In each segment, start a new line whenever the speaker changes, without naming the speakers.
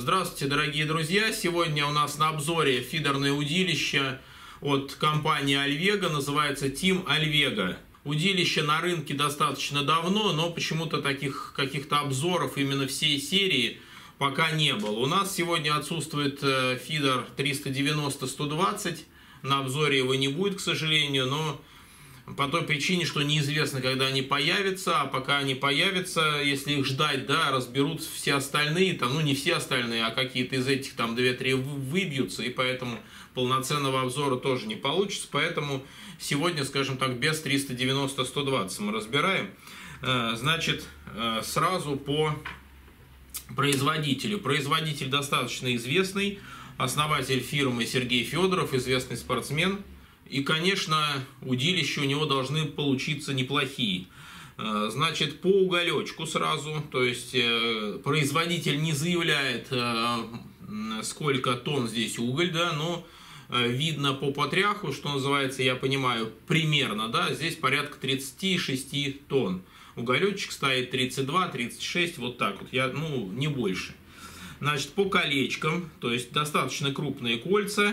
Здравствуйте, дорогие друзья! Сегодня у нас на обзоре фидерное удилище от компании Alvega, называется Team Alvega. Удилище на рынке достаточно давно, но почему-то таких каких-то обзоров именно всей серии пока не было. У нас сегодня отсутствует фидер 390-120, на обзоре его не будет, к сожалению, но по той причине, что неизвестно, когда они появятся, а пока они появятся, если их ждать, да, разберут все остальные, там, ну не все остальные, а какие-то из этих там 2-3 выбьются, и поэтому полноценного обзора тоже не получится, поэтому сегодня, скажем так, без 390-120 мы разбираем. Значит, сразу по производителю. Производитель достаточно известный, основатель фирмы Сергей Федоров, известный спортсмен. И, конечно, удилища у него должны получиться неплохие. Значит, по уголечку сразу, то есть производитель не заявляет, сколько тонн здесь уголь, да, но видно по потряху, что называется, я понимаю, примерно, да, здесь порядка 36 тонн. Уголечек стоит 32-36, вот так вот, ну, не больше. Значит, по колечкам, то есть достаточно крупные кольца,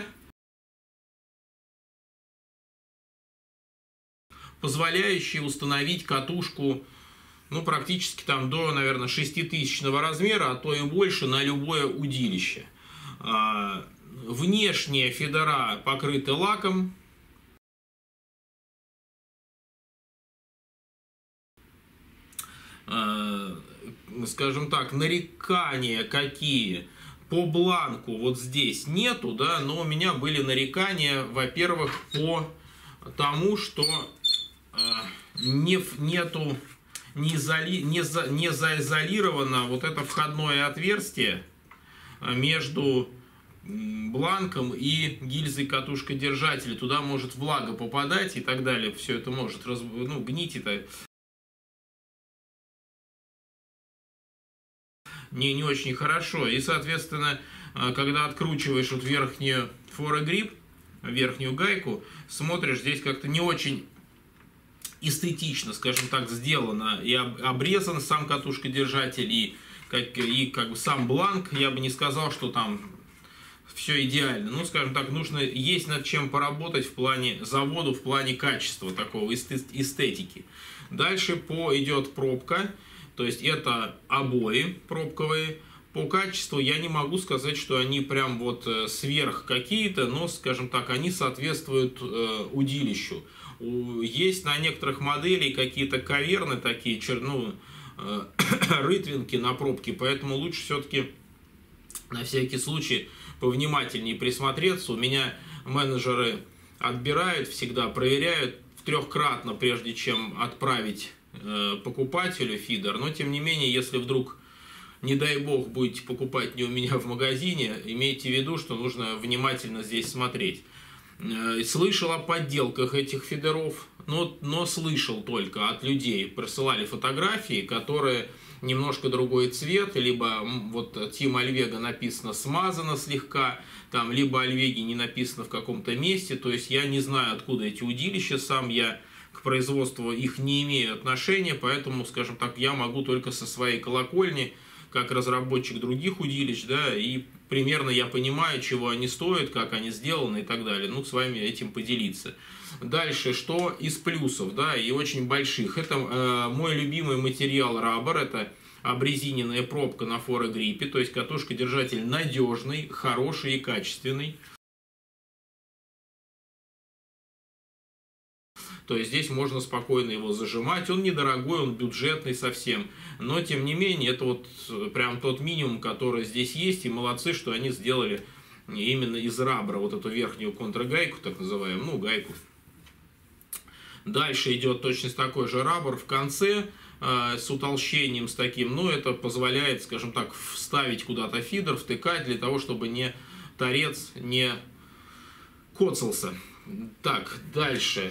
позволяющие установить катушку, ну, практически там до, наверное, 6000-го размера, а то и больше на любое удилище. Внешние фидера покрыты лаком. Скажем так, нарекания какие по бланку вот здесь нету, да, но у меня были нарекания, во-первых, по тому, что не заизолировано вот это входное отверстие между бланком и гильзой катушкодержателя. Туда может влага попадать и так далее. Все это может гнить. Это не очень хорошо. И, соответственно, когда откручиваешь вот верхнюю форогрип, верхнюю гайку, смотришь, здесь как-то не очень эстетично, скажем так, сделано и обрезан сам катушкодержатель, и как бы сам бланк. Я бы не сказал, что там все идеально. Ну, скажем так, есть над чем поработать в плане завода, в плане качества такого, эстетики. Дальше идет пробка, то есть это обои пробковые. По качеству я не могу сказать, что они прям вот сверх какие-то, но, скажем так, они соответствуют удилищу. Есть на некоторых моделей какие-то каверны такие, рытвинки на пробке, поэтому лучше все-таки на всякий случай повнимательнее присмотреться. У меня менеджеры отбирают всегда, проверяют трехкратно, прежде чем отправить покупателю фидер. Но, тем не менее, если вдруг, не дай бог, будете покупать не у меня в магазине, имейте в виду, что нужно внимательно здесь смотреть. Слышал о подделках этих фидеров, но слышал только от людей. Присылали фотографии, которые немножко другой цвет, либо вот Team Alvega написано смазано слегка, там, либо Alvega не написано в каком-то месте. То есть я не знаю, откуда эти удилища, сам я к производству их не имею отношения, поэтому, скажем так, я могу только со своей колокольни, как разработчик других удилищ, да, и примерно я понимаю, чего они стоят, как они сделаны и так далее. Ну, с вами этим поделиться. Дальше, что из плюсов, да, и очень больших. Это мой любимый материал раббер, это обрезиненная пробка на форогриппе, то есть катушкодержатель надежный, хороший и качественный. То есть здесь можно спокойно его зажимать. Он недорогой, он бюджетный совсем. Но, тем не менее, это вот прям тот минимум, который здесь есть. И молодцы, что они сделали именно из раббера вот эту верхнюю контргайку, так называемую, ну, гайку. Дальше идет точно такой же раббер в конце с утолщением, с таким. Но это позволяет, скажем так, вставить куда-то фидер, втыкать, для того, чтобы торец не коцался. Так, дальше.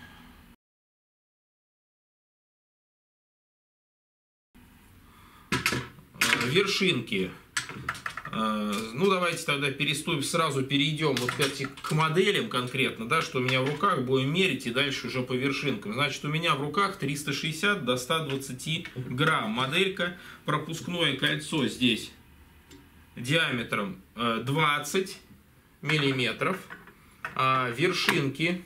Вершинки. Ну, давайте тогда сразу перейдем вот к моделям конкретно, да, что у меня в руках, будем мерить и дальше уже по вершинкам. Значит, у меня в руках 360 до 120 грамм моделька. Пропускное кольцо здесь диаметром 20 миллиметров. Вершинки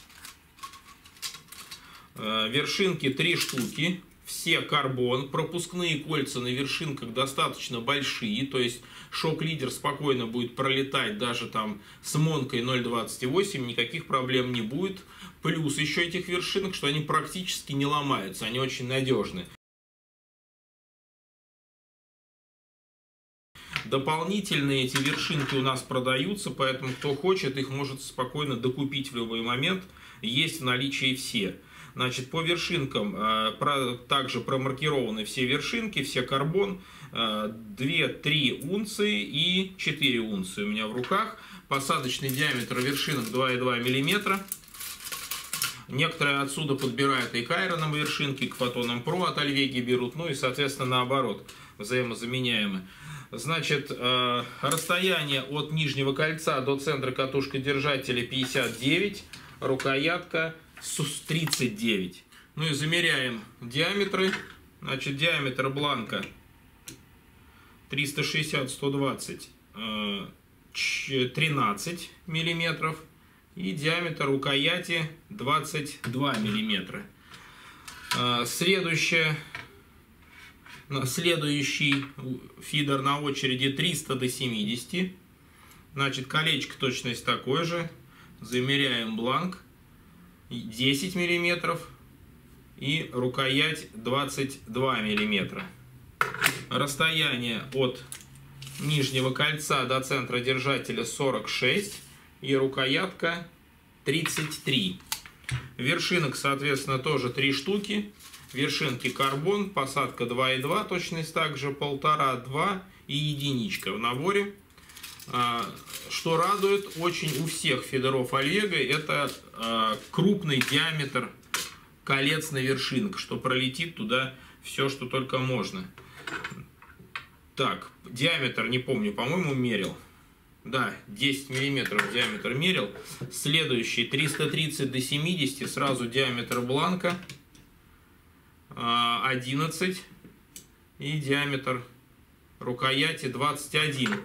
3 штуки. Все карбон. Пропускные кольца на вершинках достаточно большие. То есть шок-лидер спокойно будет пролетать даже там с монкой 0,28. Никаких проблем не будет. Плюс еще этих вершинок, что они практически не ломаются. Они очень надежны. Дополнительные эти вершинки у нас продаются, поэтому кто хочет, их может спокойно докупить в любой момент. Есть в наличии все. Значит, по вершинкам также промаркированы все вершинки, все карбон. 2-3 унции и 4 унции у меня в руках. Посадочный диаметр вершинок 2,2 мм. Некоторые отсюда подбирают и к Iron вершинки, к Photon Pro от Альвеги берут. Ну и, соответственно, наоборот, взаимозаменяемы. Значит, расстояние от нижнего кольца до центра катушка-держателя 59, рукоятка 39. Ну и замеряем диаметры. Значит, диаметр бланка 360-120, 13 миллиметров. И диаметр рукояти 22 миллиметра. Следующий фидер на очереди 300 до 70. Значит, колечко точность такой же. Замеряем бланк 10 мм и рукоять 22 мм. Расстояние от нижнего кольца до центра держателя 46 и рукоятка 33. Вершинок, соответственно, тоже 3 штуки. Вершинки карбон, посадка 2,2, точность также 1,5, 2 и единичка в наборе. Что радует очень у всех фидеров Альвега, это крупный диаметр колец на вершинках, что пролетит туда все, что только можно. Так, диаметр, не помню, по-моему, мерил. Да, 10 мм диаметр мерил. Следующий 330 до 70, сразу диаметр бланка 11 и диаметр рукояти 21.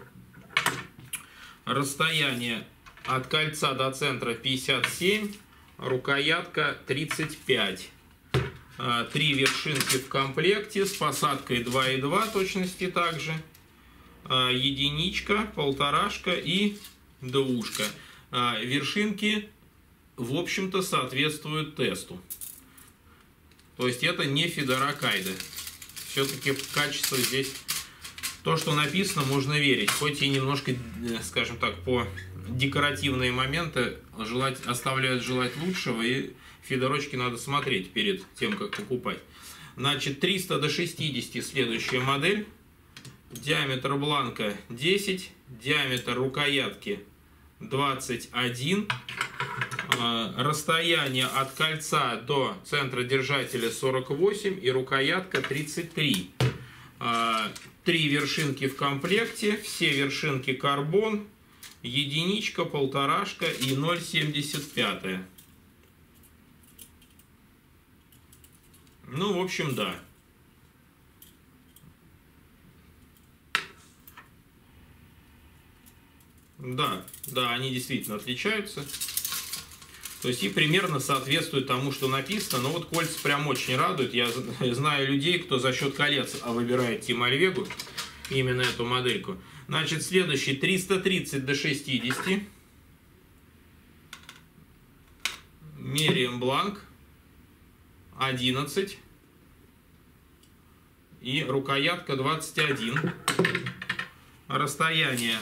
Расстояние от кольца до центра 57, рукоятка 35. 3 вершинки в комплекте с посадкой 2,2 точности также. Единичка, полторашка и двушка. Вершинки, в общем-то, соответствуют тесту. То есть это не фидера Кайда. Все-таки качество здесь, то, что написано, можно верить. Хоть и немножко, скажем так, по декоративные моменты оставляют желать лучшего. И фидерочки надо смотреть перед тем, как покупать. Значит, 300 до 60 следующая модель. Диаметр бланка 10, диаметр рукоятки 21, расстояние от кольца до центра держателя 48 и рукоятка 33. 3 вершинки в комплекте, все вершинки карбон, единичка, полторашка и 0,75. Ну, в общем, да. Да, они действительно отличаются. То есть и примерно соответствует тому, что написано. Но вот кольца прям очень радуют. Я знаю людей, кто за счет колец выбирает Team Альвегу, именно эту модельку. Значит, следующий 330 до 60. Меряем бланк 11 и рукоятка 21. Расстояние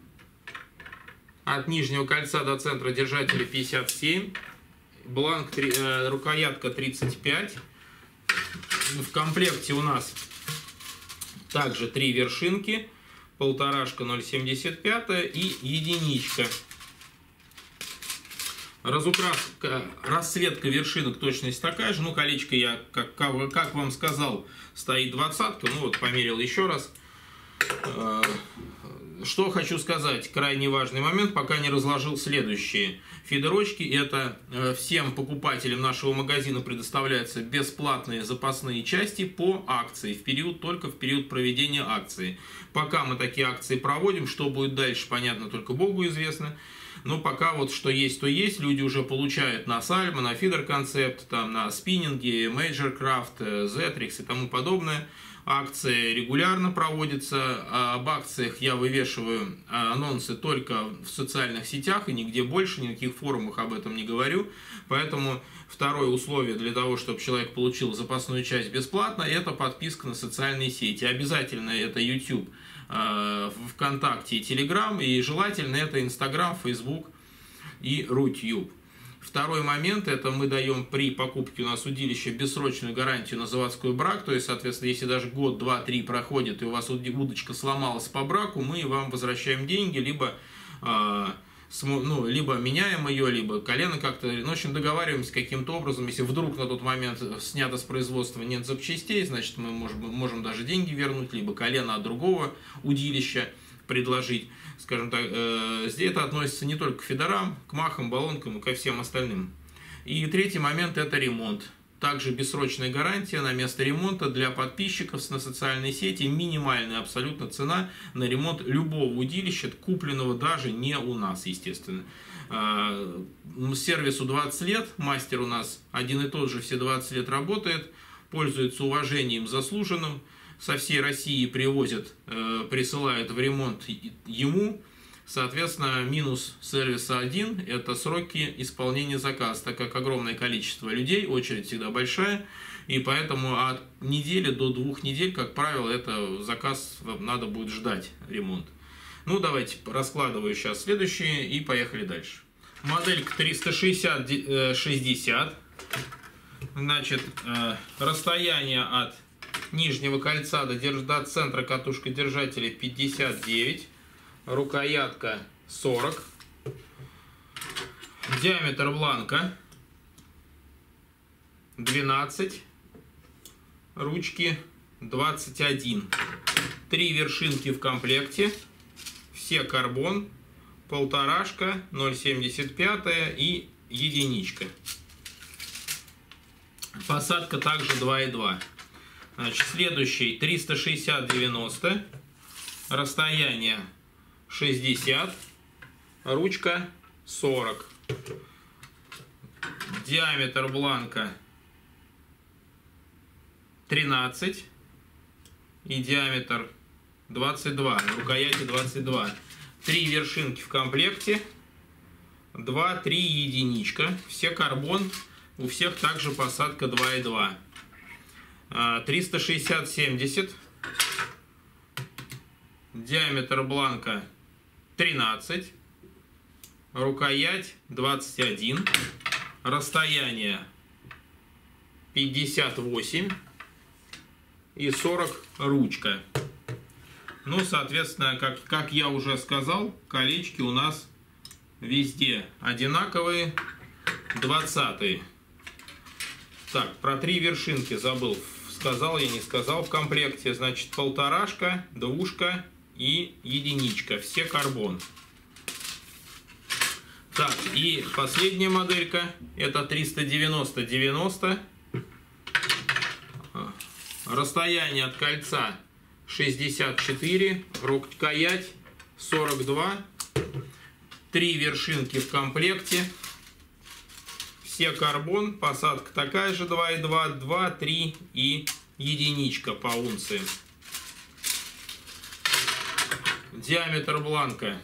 от нижнего кольца до центра держателя 57, бланк, рукоятка 35. В комплекте у нас также 3 вершинки, полторашка 0,75 и единичка. Разукраска, расцветка вершинок точность такая же. Ну, колечко я, как вам сказал, стоит 20-ка. Ну, вот померил еще раз. что хочу сказать, крайне важный момент, пока не разложил следующие фидерочки. Это всем покупателям нашего магазина предоставляются бесплатные запасные части по акции, только в период проведения акции. Пока мы такие акции проводим, что будет дальше, понятно, только Богу известно. Но пока вот что есть, то есть. Люди уже получают на Salmon, на Feeder Concept, там, на спиннинге, Major Craft, Zetrix и тому подобное. Акции регулярно проводятся. Об акциях я вывешиваю анонсы только в социальных сетях и нигде больше, ни на каких форумах об этом не говорю. Поэтому второе условие для того, чтобы человек получил запасную часть бесплатно, это подписка на социальные сети. Обязательно это YouTube, ВКонтакте и Telegram, и желательно это Instagram, Facebook и Рутюб. Второй момент, это мы даем при покупке у нас удилища бессрочную гарантию на заводской брак, то есть, соответственно, если даже год, два, три проходит, и у вас удочка сломалась по браку, мы вам возвращаем деньги, либо меняем ее, либо колено как-то, в общем, договариваемся каким-то образом. Если вдруг на тот момент снято с производства, нет запчастей, значит, мы можем даже деньги вернуть, либо колено от другого удилища предложить. Скажем так, здесь это относится не только к фидерам, к махам, баллонкам и ко всем остальным. И третий момент – это ремонт. Также бессрочная гарантия на место ремонта для подписчиков на социальной сети. Минимальная абсолютно цена на ремонт любого удилища, купленного даже не у нас, естественно. Сервису 20 лет, мастер у нас один и тот же, все 20 лет работает, пользуется уважением заслуженным. Со всей России привозят, присылают в ремонт ему. Соответственно, минус сервиса один – это сроки исполнения заказа, так как огромное количество людей, очередь всегда большая, и поэтому от недели до 2 недель, как правило, это заказ надо будет ждать, ремонт. Ну, давайте раскладываю сейчас следующие и поехали дальше. Моделька 360-60. Значит, расстояние от нижнего кольца до центра катушкодержателя 59, рукоятка 40, диаметр бланка 12, ручки 21, 3 вершинки в комплекте, все карбон, 1,5, 0,75 и единичка. Посадка также 2,2. Значит, следующий 360-90, расстояние 60, ручка 40, диаметр бланка 13 и диаметр 22, рукояти 22. 3 вершинки в комплекте, 2, 3 единичка, все карбон, у всех также посадка 2,2. 360-70, диаметр бланка 13, рукоять 21, расстояние 58 и 40 ручка. Ну, соответственно, как я уже сказал, колечки у нас везде одинаковые, 20-е. Так, про 3 вершинки забыл. Сказал я, не сказал в комплекте. Значит, 1,5, 2 и единичка. Все карбон. Так, и последняя моделька. Это 390-90. Расстояние от кольца 64. Рукоять 42. 3 вершинки в комплекте. Все карбон, посадка такая же 2,2, 2, 3 и единичка по унции. Диаметр бланка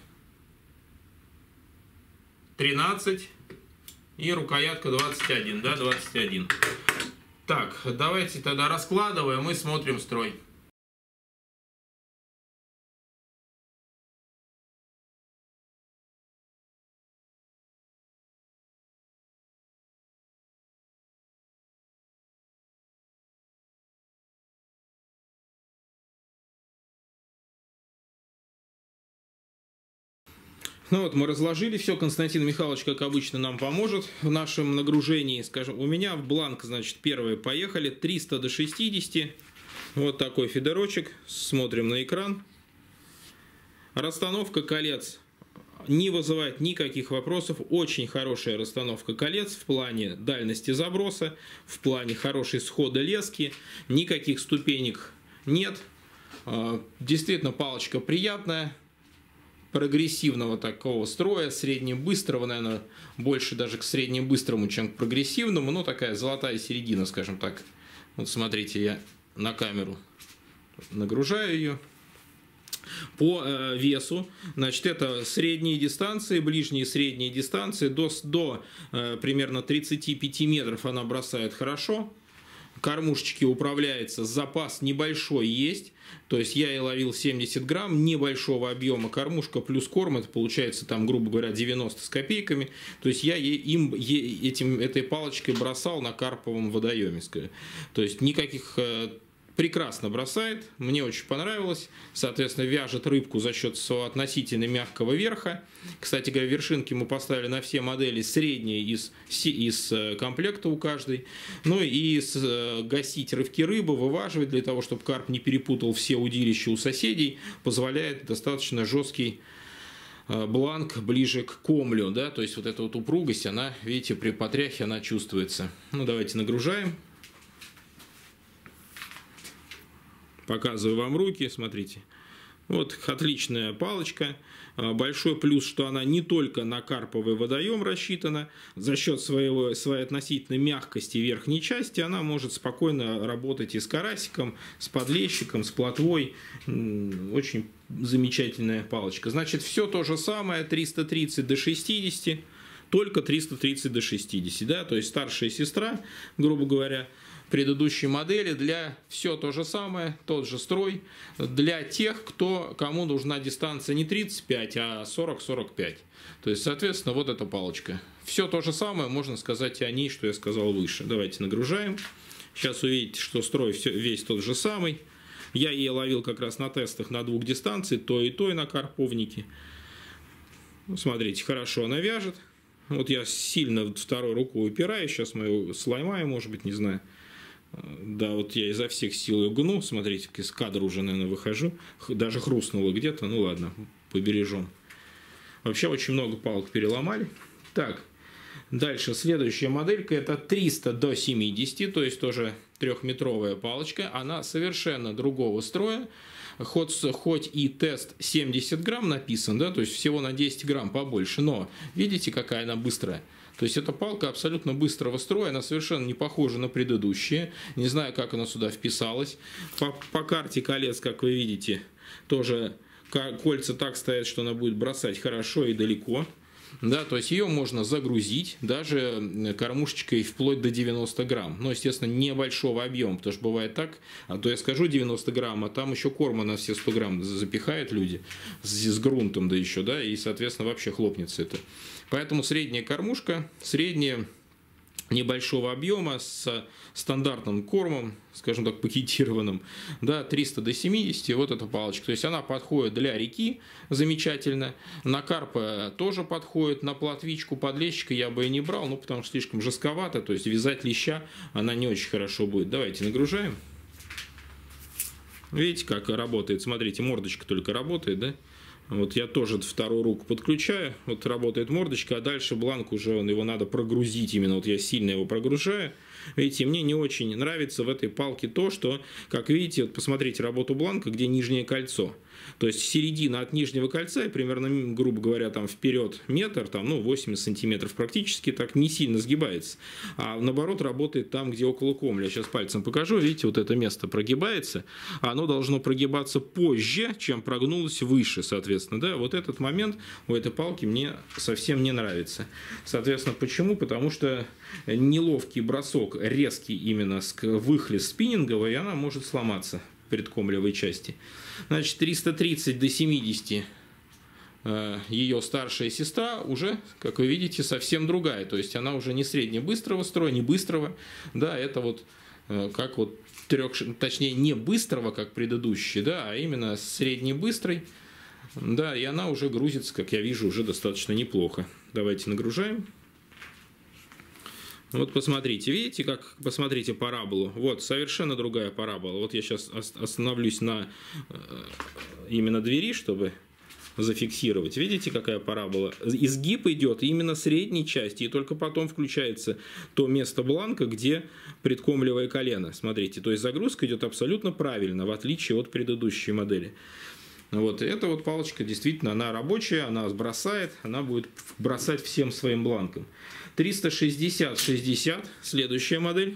13 и рукоятка 21, да, 21. Так, давайте тогда раскладываем и смотрим строй. Ну вот, мы разложили все. Константин Михайлович, как обычно, нам поможет в нашем нагружении. Скажем, у меня в бланк, значит, первые поехали. 300 до 60. Вот такой фидерочек. Смотрим на экран. Расстановка колец не вызывает никаких вопросов. Очень хорошая расстановка колец в плане дальности заброса, в плане хорошей схода лески. Никаких ступенек нет. Действительно, палочка приятная. Прогрессивного такого строя, среднебыстрого, наверное, больше даже к среднебыстрому, чем к прогрессивному. Но такая золотая середина, скажем так. Вот смотрите, я на камеру нагружаю ее. По весу, значит, это средние дистанции, ближние и средние дистанции, до примерно 35 метров она бросает хорошо. Кормушечки управляется, запас небольшой есть, то есть я и ловил 70 грамм небольшого объема кормушка плюс корм, это получается там, грубо говоря, 90 с копейками, то есть я этой палочкой бросал на карповом водоеме, то есть никаких... Прекрасно бросает, мне очень понравилось, соответственно, вяжет рыбку за счет своего относительно мягкого верха. Кстати говоря, вершинки мы поставили на все модели средние из комплекта у каждой. Ну и гасить рывки рыбы, вываживать для того, чтобы карп не перепутал все удилища у соседей, позволяет достаточно жесткий бланк ближе к комлю, да, то есть вот эта вот упругость, она, видите, при потряхе она чувствуется. Ну давайте нагружаем. Показываю вам руки, смотрите. Вот отличная палочка. Большой плюс, что она не только на карповый водоем рассчитана. За счет своей относительной мягкости верхней части она может спокойно работать и с карасиком, с подлещиком, с плотвой. Очень замечательная палочка. Значит, все то же самое, 330 до 60, только 330 до 60. Да? То есть старшая сестра, грубо говоря, предыдущей модели, для все то же самое, тот же строй, для тех, кому нужна дистанция не 35, а 40-45. То есть, соответственно, вот эта палочка. Все то же самое, можно сказать и о ней, что я сказал выше. Давайте нагружаем. Сейчас увидите, что строй весь тот же самый. Я ее ловил как раз на тестах на двух дистанциях, то и на карповнике. Смотрите, хорошо она вяжет. Вот я сильно второй рукой упираю, сейчас мы его сломаем, может быть, не знаю. Да, вот я изо всех сил ее гну, смотрите, из кадра уже, наверное, выхожу. Даже хрустнуло где-то, ну ладно, побережем. Вообще очень много палок переломали. Так, дальше следующая моделька, это 300 до 70, то есть тоже трехметровая палочка. Она совершенно другого строя. Хоть и тест 70 грамм написан, да, то есть всего на 10 грамм побольше, но видите, какая она быстрая. То есть эта палка абсолютно быстрого строя, она совершенно не похожа на предыдущие. Не знаю, как она сюда вписалась. По карте колец, как вы видите, тоже кольца так стоят, что она будет бросать хорошо и далеко. Да, то есть ее можно загрузить даже кормушечкой вплоть до 90 грамм. Но, естественно, небольшого объема, потому что бывает так, а то я скажу 90 грамм, а там еще корма на все 100 грамм запихают люди с грунтом, да еще, да, и, соответственно, вообще хлопнется это. Поэтому средняя кормушка, средняя небольшого объема с стандартным кормом, скажем так, пакетированным, да, 300 до 70, вот эта палочка. То есть она подходит для реки замечательно, на карпа тоже подходит, на плотвичку, подлещика я бы и не брал, ну, потому что слишком жестковато, то есть вязать леща она не очень хорошо будет. Давайте нагружаем. Видите, как работает, смотрите, мордочка только работает, да? Вот я тоже вторую руку подключаю, вот работает мордочка, а дальше бланк уже, его надо прогрузить именно, вот я сильно его прогружаю. Видите, мне не очень нравится в этой палке то, что, как видите, вот посмотрите работу бланка, где нижнее кольцо. То есть середина от нижнего кольца и примерно, грубо говоря, там вперед метр, там, ну, 80 сантиметров практически так не сильно сгибается. А наоборот работает там, где около комля. Я сейчас пальцем покажу, видите, вот это место прогибается. Оно должно прогибаться позже, чем прогнулось выше, соответственно. Да? Вот этот момент у этой палки мне совсем не нравится. Соответственно, почему? Потому что неловкий бросок, резкий именно выхлест спиннинговый, и она может сломаться предкомлевой части. Значит, 330 до 70 ее старшая сестра уже, как вы видите, совсем другая. То есть она уже не среднебыстрого строя, не быстрого. Да, это вот как вот точнее не быстрого, как предыдущий, да, а именно среднебыстрый. Да, и она уже грузится, как я вижу, уже достаточно неплохо. Давайте нагружаем. Вот посмотрите, видите, как, посмотрите параболу. Вот, совершенно другая парабола. Вот я сейчас остановлюсь на именно двери, чтобы зафиксировать. Видите, какая парабола? Изгиб идет именно средней части, и только потом включается то место бланка, где предкомлевое колено. Смотрите, то есть загрузка идет абсолютно правильно, в отличие от предыдущей модели. Вот, и эта вот палочка действительно, она рабочая, она сбросает, она будет бросать всем своим бланком. 360-60, следующая модель.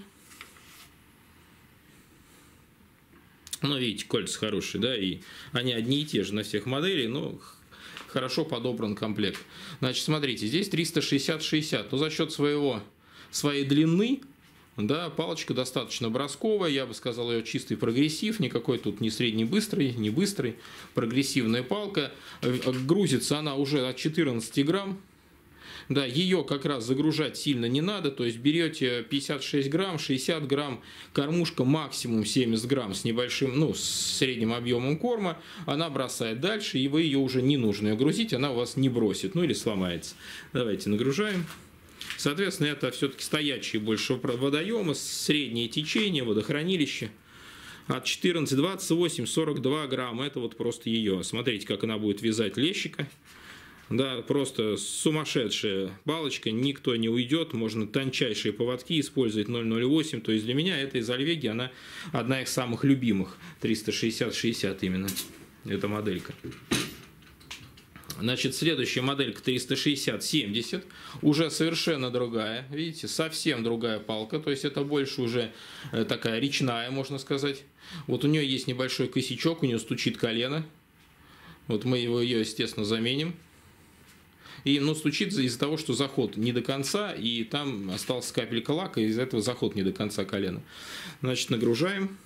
Ну, видите, кольца хорошие, да, и они одни и те же на всех моделях, но хорошо подобран комплект. Значит, смотрите, здесь 360-60, но за счет своей длины, да, палочка достаточно бросковая, я бы сказал, ее чистый прогрессив, никакой тут не средний быстрый, не быстрый, прогрессивная палка. Грузится она уже от 14 грамм. Да, ее как раз загружать сильно не надо, то есть берете 56 грамм, 60 грамм, кормушка максимум 70 грамм с небольшим, ну, с средним объемом корма, она бросает дальше, и вы ее уже не нужно ее грузить, она у вас не бросит, ну или сломается. Давайте нагружаем. Соответственно, это все-таки стоячие больше водоемы, среднее течение, водохранилище. От 14, 28, 42 грамма, это вот просто ее. Смотрите, как она будет вязать лещика. Да, просто сумасшедшая палочка, никто не уйдет, можно тончайшие поводки использовать 0,08, то есть для меня эта из Альвеги, она одна из самых любимых, 360-60 именно, эта моделька. Значит, следующая моделька 360-70, уже совершенно другая, видите, совсем другая палка, то есть это больше уже такая речная, можно сказать. Вот у нее есть небольшой косячок, у нее стучит колено, вот мы ее, естественно, заменим. И, ну, стучит из-за того, что заход не до конца, и там осталась капелька лака, и из-за этого заход не до конца колена. Значит, нагружаем.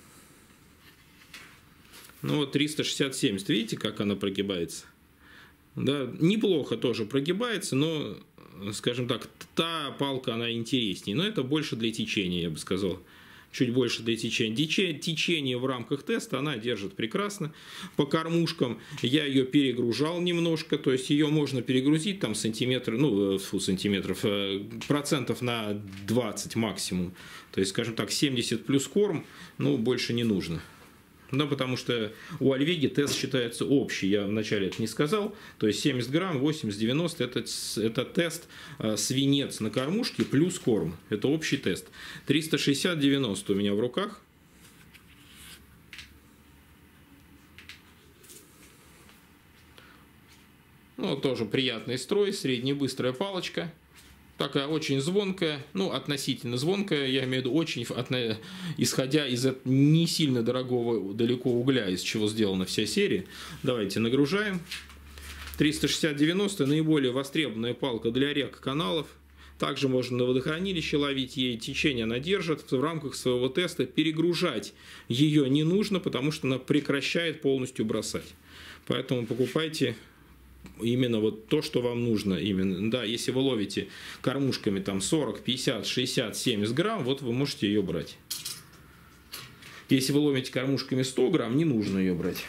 Ну, вот 360-70, видите, как она прогибается? Да, неплохо тоже прогибается, но, скажем так, та палка, она интереснее. Но это больше для течения, я бы сказал. Чуть больше для течения. Течение в рамках теста она держит прекрасно. По кормушкам я ее перегружал немножко, то есть ее можно перегрузить там процентов на 20 максимум. То есть, скажем так, 70 плюс корм, ну, больше не нужно. Ну, потому что у Альвеги тест считается общий, я вначале это не сказал, то есть 70 грамм, 80-90 это тест свинец на кормушке плюс корм, это общий тест. 360-90 у меня в руках. Ну, тоже приятный строй, среднебыстрая палочка. Такая очень звонкая, ну, относительно звонкая, я имею в виду очень, исходя из не сильно дорогого далеко угля, из чего сделана вся серия. Давайте нагружаем. 360-90 наиболее востребованная палка для рек-каналов. Также можно на водохранилище ловить, ей течение она держит. В рамках своего теста перегружать ее не нужно, потому что она прекращает полностью бросать. Поэтому покупайте именно вот то, что вам нужно. Именно, да, если вы ловите кормушками там 40, 50, 60, 70 грамм, вот вы можете ее брать. Если вы ловите кормушками 100 грамм, не нужно ее брать.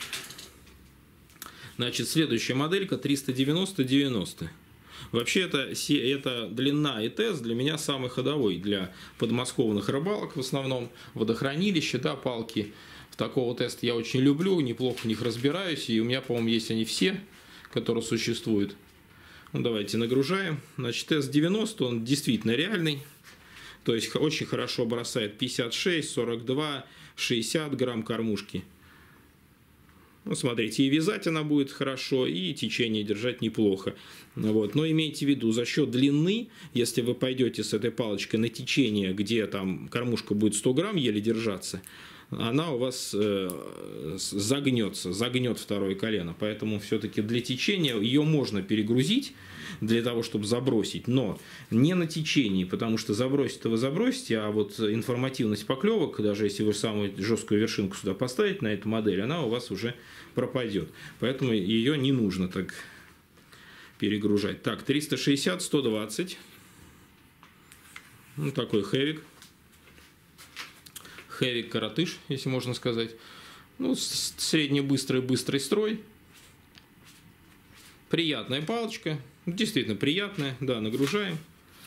Значит, следующая моделька 390-90. Вообще, это длина и тест для меня самый ходовой для подмосковных рыбалок в основном. Водохранилище, да, палки. Такого теста я очень люблю, неплохо в них разбираюсь. И у меня, по-моему, есть они все, которые существуют. Ну, давайте нагружаем. Значит, тест 90, он действительно реальный. То есть, очень хорошо бросает 56, 42, 60 грамм кормушки. Ну, смотрите, и вязать она будет хорошо, и течение держать неплохо. Вот. Но имейте в виду, за счет длины, если вы пойдете с этой палочкой на течение, где там кормушка будет 100 грамм еле держаться, она у вас загнет второе колено. Поэтому все-таки для течения ее можно перегрузить для того, чтобы забросить, но не на течении, потому что забросить-то вы забросите, а вот информативность поклевок, даже если вы самую жесткую вершинку сюда поставите на эту модель, она у вас уже пропадет. Поэтому ее не нужно так перегружать. Так, 360-120. Ну, такой хэвик. Хэвик-коротыш, если можно сказать. Ну, быстрый строй. Приятная палочка. Действительно приятная. Да, нагружаем.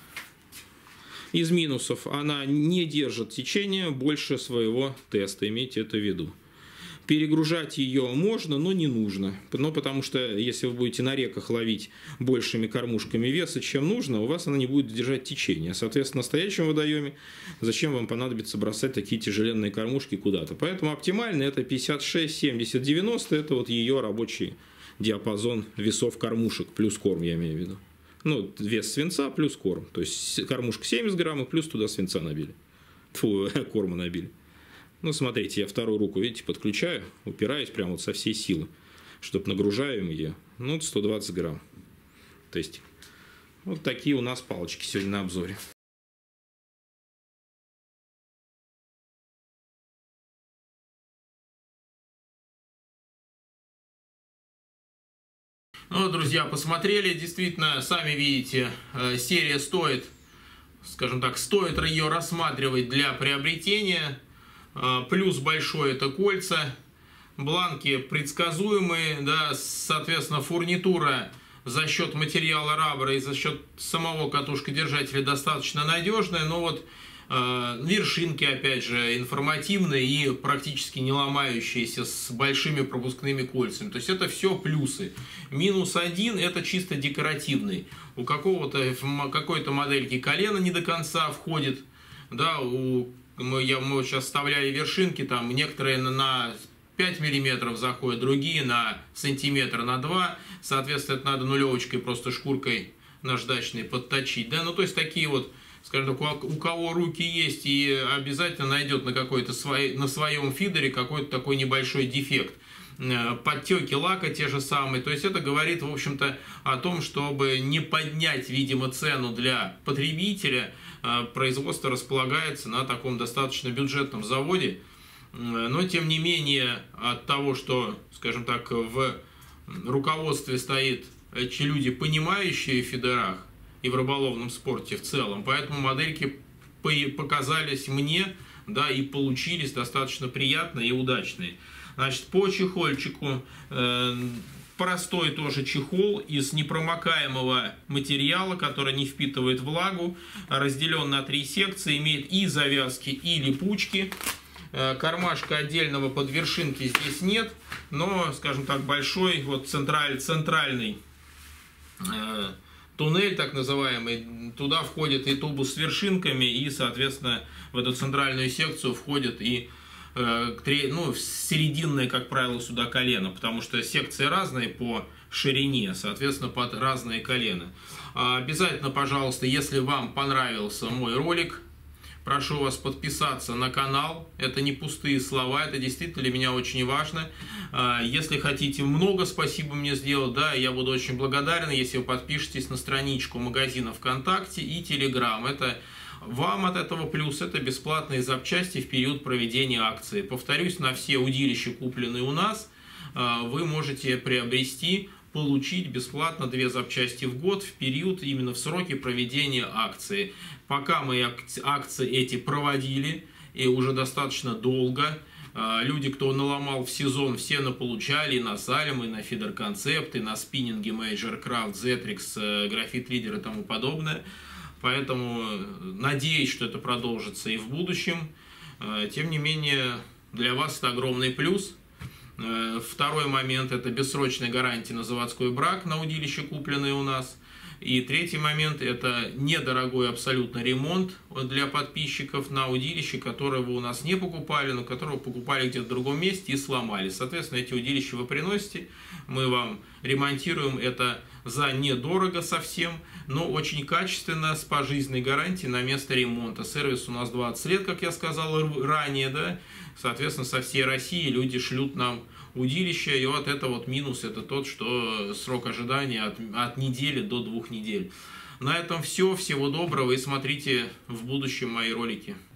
Из минусов она не держит течение больше своего теста. Имейте это в виду. Перегружать ее можно, но не нужно. Ну, потому что если вы будете на реках ловить большими кормушками веса, чем нужно, у вас она не будет держать течение. Соответственно, в настоящем водоеме зачем вам понадобится бросать такие тяжеленные кормушки куда-то? Поэтому оптимально это 56, 70, 90. Это вот ее рабочий диапазон весов кормушек, плюс корм, я имею в виду. Ну, вес свинца плюс корм. То есть кормушка 70 граммов, плюс туда свинца набили. Фу, корма набили. Ну, смотрите, я вторую руку, видите, подключаю, упираюсь прямо вот со всей силы, чтобы нагружаем ее. Ну, 120 грамм. То есть, вот такие у нас палочки сегодня на обзоре. Ну, друзья, посмотрели, действительно, сами видите, серия стоит, скажем так, стоит ее рассматривать для приобретения. Плюс большой — это кольца, бланки предсказуемые, да, соответственно, фурнитура за счет материала раббера и за счет самого катушкодержателя достаточно надежная, но вот вершинки, опять же, информативные и практически не ломающиеся, с большими пропускными кольцами. То есть это все плюсы. Минус один — это чисто декоративный. У какой-то модельки колено не до конца входит, да, мы вот сейчас вставляли вершинки, там некоторые на 5 мм заходят, другие на сантиметр, на 2. Соответственно, это надо нулевочкой, просто шкуркой наждачной подточить. Да? Ну, то есть, такие вот, скажем так, у кого руки есть, и обязательно найдет на своем фидере какой-то такой небольшой дефект. Подтеки лака те же самые. То есть это говорит, в общем-то, о том, чтобы не поднять, видимо, цену для потребителя. Производство располагается на таком достаточно бюджетном заводе. Но, тем не менее, от того, что, скажем так, в руководстве стоит эти люди, понимающие в фидерах и в рыболовном спорте в целом, поэтому модельки показались мне, да, и получились достаточно приятные и удачные. Значит, по чехольчику простой тоже чехол из непромокаемого материала, который не впитывает влагу, разделен на 3 секции, имеет и завязки, и липучки. Кармашка отдельного под вершинки здесь нет, но, скажем так, большой вот центральный туннель, так называемый, туда входит и тубус с вершинками, и, соответственно, в эту центральную секцию входит и серединное, как правило, сюда колено, потому что секции разные по ширине, соответственно, под разные колена. Обязательно, пожалуйста, если вам понравился мой ролик, прошу вас подписаться на канал. Это не пустые слова, это действительно для меня очень важно. Если хотите много спасибо мне сделать, да, я буду очень благодарен, если вы подпишетесь на страничку магазина ВКонтакте и Телеграм. Это вам от этого плюс, это бесплатные запчасти в период проведения акции. Повторюсь, на все удилища, купленные у нас, вы можете приобрести, получить бесплатно 2 запчасти в год в период, именно в сроки проведения акции. Пока мы акции эти проводили, и уже достаточно долго, люди, кто наломал в сезон, все наполучали и на Салем, и на Фидер Концепт, и на спиннинге Major Craft, Zetrix, Графит Лидер и тому подобное. Поэтому надеюсь, что это продолжится и в будущем. Тем не менее, для вас это огромный плюс. Второй момент — это бессрочная гарантия на заводской брак на удилище, купленные у нас. И третий момент — это недорогой абсолютно ремонт для подписчиков на удилище, которое вы у нас не покупали, но которое вы покупали где-то в другом месте и сломали. Соответственно, эти удилища вы приносите, мы вам ремонтируем это за недорого совсем, но очень качественно, с пожизненной гарантией на место ремонта. Сервис у нас 20 лет, как я сказал ранее, да. Соответственно, со всей России люди шлют нам удилища, и вот это вот минус, это тот, что срок ожидания от недели до 2 недель. На этом все, всего доброго, и смотрите в будущем мои ролики.